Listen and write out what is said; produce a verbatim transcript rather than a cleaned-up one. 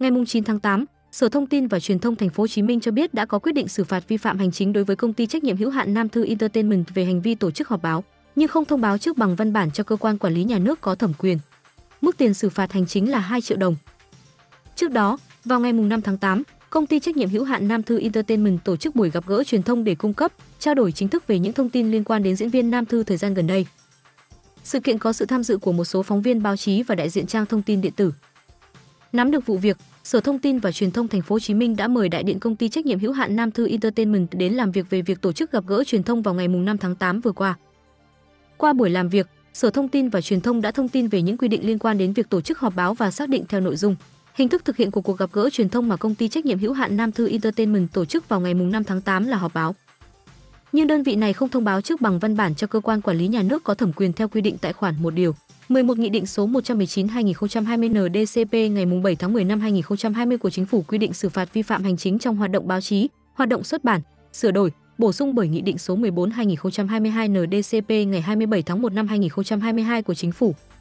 Ngày chín tháng tám, Sở Thông tin và Truyền thông Thành phố Hồ Chí Minh cho biết đã có quyết định xử phạt vi phạm hành chính đối với công ty trách nhiệm hữu hạn Nam Thư Entertainment về hành vi tổ chức họp báo nhưng không thông báo trước bằng văn bản cho cơ quan quản lý nhà nước có thẩm quyền. Mức tiền xử phạt hành chính là hai triệu đồng. Trước đó, vào ngày năm tháng tám, công ty trách nhiệm hữu hạn Nam Thư Entertainment tổ chức buổi gặp gỡ truyền thông để cung cấp, trao đổi chính thức về những thông tin liên quan đến diễn viên Nam Thư thời gian gần đây. Sự kiện có sự tham dự của một số phóng viên báo chí và đại diện trang thông tin điện tử. Nắm được vụ việc, Sở Thông tin và Truyền thông Thành phố Hồ Chí Minh đã mời đại diện công ty trách nhiệm hữu hạn Nam Thư Entertainment đến làm việc về việc tổ chức gặp gỡ truyền thông vào ngày năm tháng tám vừa qua. Qua buổi làm việc, Sở Thông tin và Truyền thông đã thông tin về những quy định liên quan đến việc tổ chức họp báo và xác định theo nội dung, hình thức thực hiện của cuộc gặp gỡ truyền thông mà công ty trách nhiệm hữu hạn Nam Thư Entertainment tổ chức vào ngày năm tháng tám là họp báo. Nhưng đơn vị này không thông báo trước bằng văn bản cho cơ quan quản lý nhà nước có thẩm quyền theo quy định tại khoản một điều mười một Nghị định số một trăm mười chín trên hai nghìn không trăm hai mươi N D C P ngày bảy tháng mười năm hai nghìn không trăm hai mươi của Chính phủ quy định xử phạt vi phạm hành chính trong hoạt động báo chí, hoạt động xuất bản, sửa đổi, bổ sung bởi Nghị định số mười bốn trên hai nghìn không trăm hai mươi hai N D C P ngày hai mươi bảy tháng một năm hai nghìn không trăm hai mươi hai của Chính phủ.